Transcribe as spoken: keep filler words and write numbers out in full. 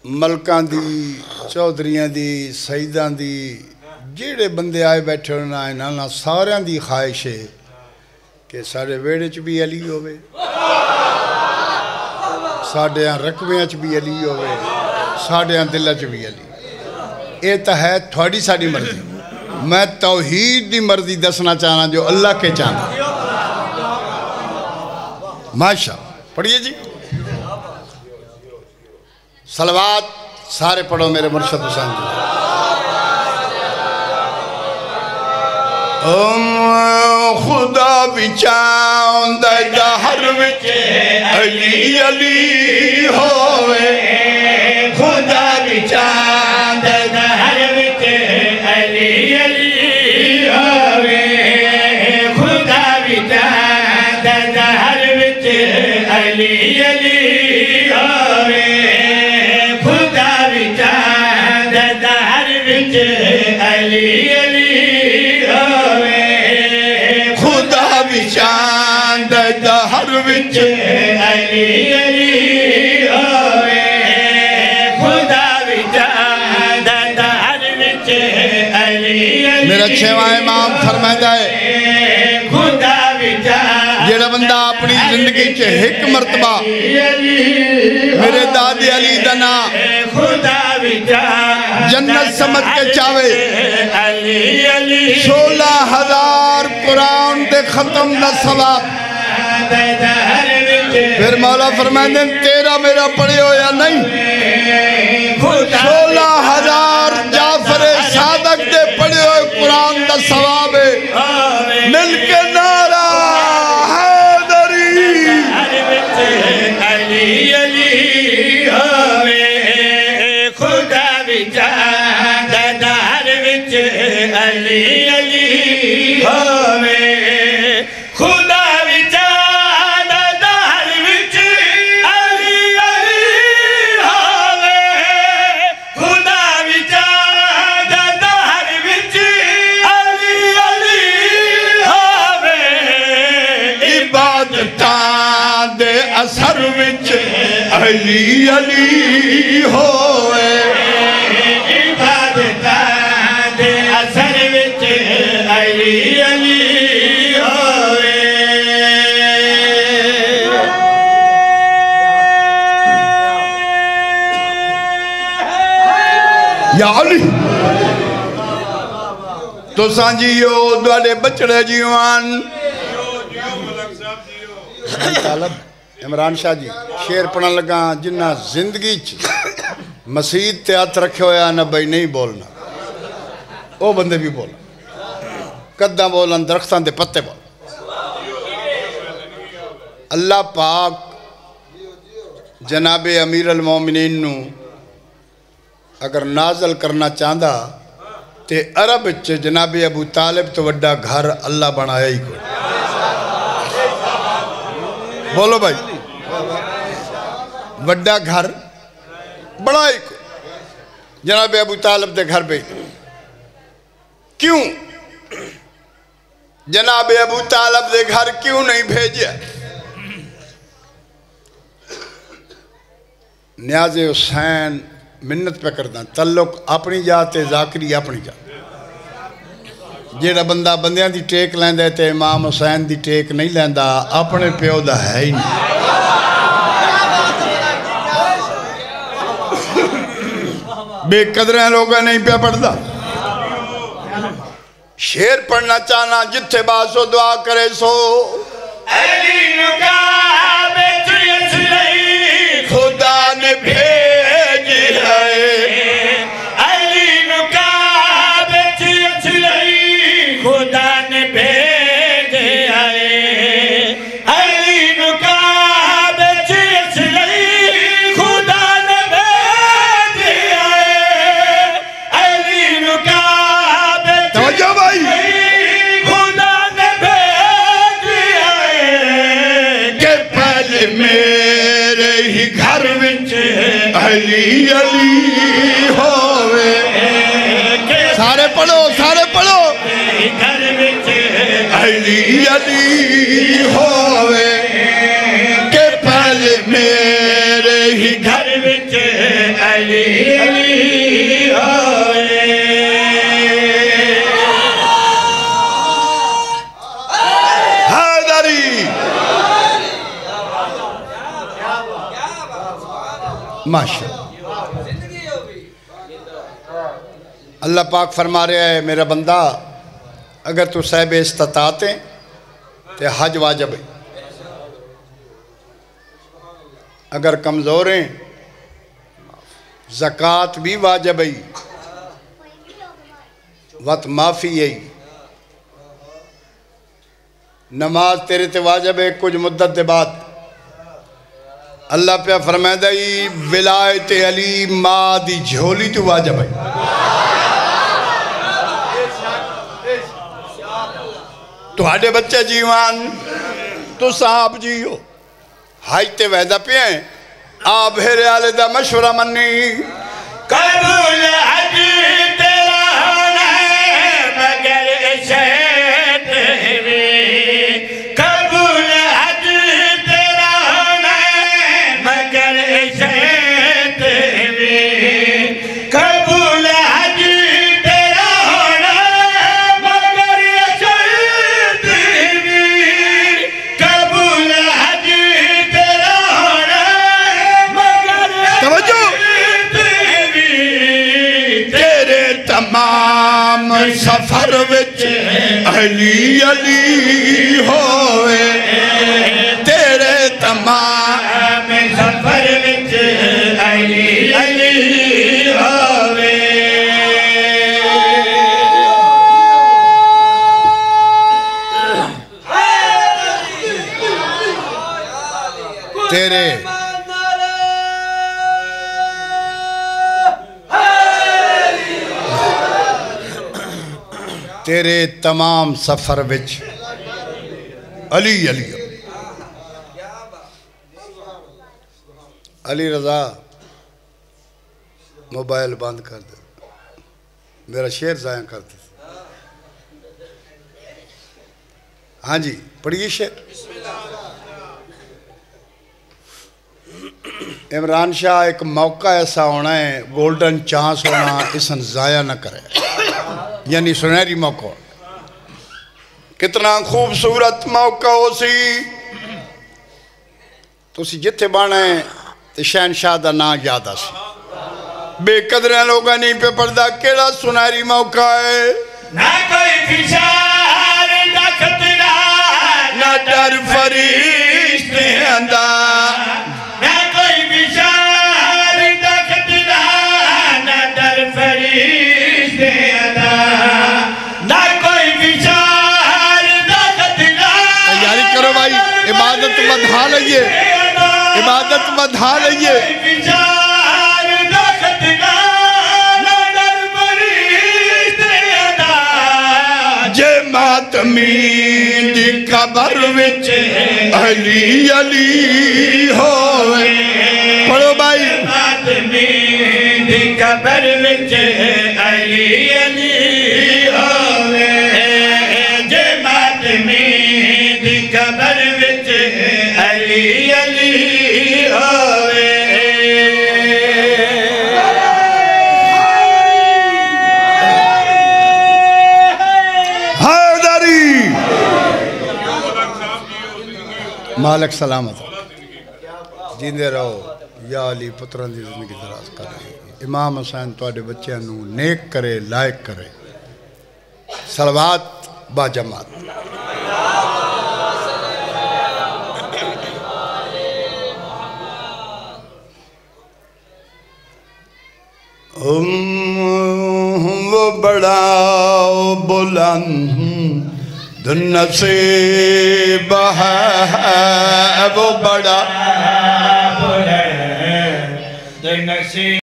मलकां दी चौधरियां दी सईदां दी जेड़े बंदे आए बैठे होना इन्हां सारियां दी ख्वाहिश है कि साढ़े वेड़े च भी अली होवे, साढ़े रकबियां च भी अली होवे, साढ़े दिल च भी अली। ये तो है थोड़ी साड़ी मर्जी। मैं तौहीद दी मर्जी दसना चाहना जो अल्लाह के चाहना। माशा पढ़िए जी सलवात सारे पढ़ो मेरे मुर्शद हुसैन जी। खुदा विचांद हर विच अली अली होवे, खुदा विचांद हर विच अली अली होवे, खुदा विचांद हर विच अली अली होवे, खुदा विचांद हर विच अली अली होवे, खुदा विचांद हर विच अली अली होवे, खुदा विचांद हर विच अली अली। मेरा छेवां इमाम फरमांदा है खुदा विचांद जेड़ा बंदा अपनी जिंदगी च एक मरतबा मेरे दादे अली दा नाम खुदा विचांद जन्नत समझ के चावे सोलह हजार कुरान दे खत्म दा सवाब। फिर मौला फरमाते तेरा मेरा पढ़े हो या नहीं, सोलह हजार जाफरे सादक दे पढ़े हुए कुरान दा सवाब है। मिल के नारा हैदरी अली अली होवे, खुदा विचांद हर विच अली अली होवे, खुदा विचांद हर विच अली अली होवे, खुदा विचांद हर विच अली अली होवे, इबादतां दे असर विच अली अली होवे, इबादतां दे असर विच अली अली होवे। या अली तो सांजियो द्वारे बचड़े जीवान तालब इमरान शाह जी शेर पढ़न लगा जिन्ना जिंदगी च मसीद ते हथ रखे होया ना भाई नहीं बोलना, वो बंदे भी बोल कदा बोलन दरख्तां दे पत्ते बोल। अल्लाह पाक जनाबे अमीर अल मोमिनीन नू अगर नाजल करना चाहता ते अरब च जनाबे अबू तालिब तो वड्डा घर अल्लाह बनाया ही कोई। बोलो भाई वड्डा घर बड़ा ही कोई जनाबे अबू तालिब दे घर पे। क्यों जनाबे अबू तालिब दे घर क्यों नहीं भेजा? न्याज़े हुसैन मिन्नत पे करदा तल्लुक अपनी जात ते जाकरी अपनी जात। जेड़ा बंदा बंदियां दी टेक लैंदा ते इमाम हुसैन दी टेक नहीं लैंदा अपने प्यो दा है ही नहीं। बेकदर लोग नहीं पे पढ़ता। शेर पढ़ना चाहना जिथे बासो दुआ करे सो खुदा ने भेज है खुदा ने भेज आए अली नुका बेच खुदा ने भेज आए अली नुका बेच भाई खुदा ने भेज आए के पहले मेरे ही घर विच अली अली होवे। सारे पढ़ो सारे पढ़ो घर विच अली अली होवे के पहले मेरे ही घर विच अली अली होवे हैदरी माशा अल्लाह पाक फरमा रहा है मेरा बंदा अगर तू साहिब इस्तात है तो हज वाजब है, अगर कमज़ोर हैं ज़कात भी वाजब है, वत माफ़ी है, नमाज तेरे ते वाजब है कुछ मुद्दत के बाद। अल्लाह पे फरमादा ही विलायत अली माँ दी झोली तो वाजब है। तुहाडे बच्चे जीवान तो साहब जी हो हज ते वैदा पे हैं आ भेरे आले दा मशवरा मन्नी कबूल हज तेरा होना है मगर शर्त है, कबूल हज तेरा होना है मगर शर्त है, कबूल हज तेरा होना मगर शर्त है, कबूल हज तेरा होना मगर तवज्जो तेरे तमाम सफर विच अली अली होवे, तेरे तमाम सफर विच अली अली होवे। तेरे तेरे तमाम सफर विच अली अली अली रजा मोबाइल बंद कर दे, मेरा शेर ज़ाया कर दे। हाँ जी पढ़िए शेर। इमरान शाह एक मौका ऐसा होना है गोल्डन चांस होना इसन ज़ाया न करे, यानी सुनहरी मौका। कितना खूबसूरत मौका हो सी तुसी जिथे बना है तो शहनशाह का नाम याद आसी, बेकदर लोग नहीं पे पढ़ता केड़ा सुनहरी मौका है। ना कोई फिशार ना खतरा ना डर फरिश्ते अंदा, ना कोई फिशार ना खतरा ना डर फरिश्ते अंदा, ना कोई फिशार ना खतरा। तैयारी करो भाई, इबादत बधा लइए, इबादत बधा लइए। फिशार ना खतरा ना डर फरिश्ते अंदा, जे मातमी दी कबर विच अली अली होवे। पढ़ो भाई। आदमी दी कबर विच अली अली होवे, जे आदमी दी कबर विच अली अली होवे। हैदरी मालिक सलामत जींदे रहो या अली पुत्रां दी जिंदगी दराज करे। इमाम हुसैन तुहाडे बच्चों नूं नेक करे लायक करे। सलवात बाजमात। वो बड़ा बुलंद नसीब है, वो बड़ा बुलंद नसीब